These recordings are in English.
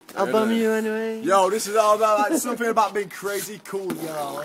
I'll bum you anyway. Yo, this is all about like something about being crazy cool, yo.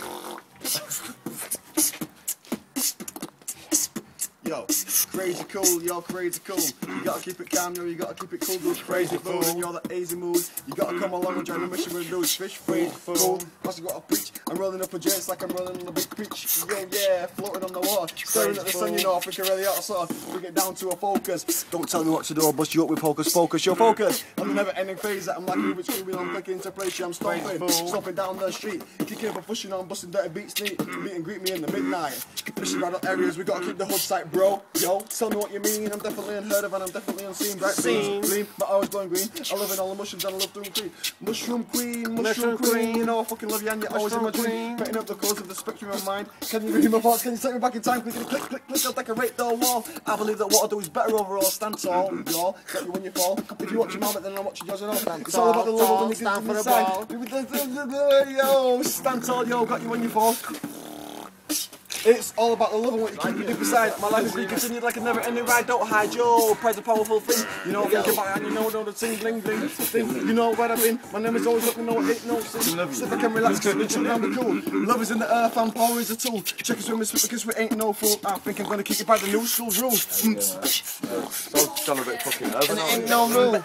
Yo, crazy cool, yo, crazy cool. You gotta keep it calm, yo, you gotta keep it cool, do crazy fool. And you're the easy mood. You gotta come along and join the mission we're doing fish free, cool. Plus you gotta preach. I'm rolling up a joint like I'm rolling on a big preach. Yo, yeah, floating on the water. Staring at the sun, you know, I think I really ought to sort of bring it down to a focus. Don't tell me what to do, I'll bust you up with hocus pocus. Yo, focus on the never ending phase that I'm like Rubik's Cube, I'm clicking into place, I'm stomping down the street. Kicking up and pushing on, busting dirty beats, meet and greet me in the midnight. Mission right up areas, we gotta keep the hood tight, bro. Yo, tell me what you mean, I'm definitely unheard of and I'm definitely unseen. Bright beams, gleam, my eyes glowing green. I love in all the mushrooms and I love doing green. Mushroom queen, you know I fucking love you and you're always in my dream. Betting up the colours of the spectrum of mind. Can you read my thoughts, can you take me back in time? Click, click, click, click, I'll decorate the wall. I believe that what I do is better overall, stand tall, y'all. Get you when you fall. If you watch your mouth, then I'm watching yours and all. It's all about the love when you stand for the ball. Yo, stand tall, yo, got you when you fall. It's all about the love and what you keep you deep inside. My life is being continued like a never-ending ride. Don't hide, yo. Pride's a powerful thing. You know, think about it and you know the ting, bling, bling thing. You know where I've been. My name is always up, you know it ain't no sin. Sit back and relax, cause we chill down the cool. Love is in the earth and power is a tool. Check us when we spit because we ain't no fool. I think I'm gonna kick it by the new school's rules. So done a bit fucking over. And it ain't no rule.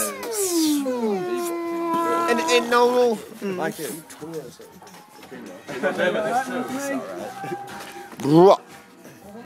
And it ain't no rule. Like it. Bruh.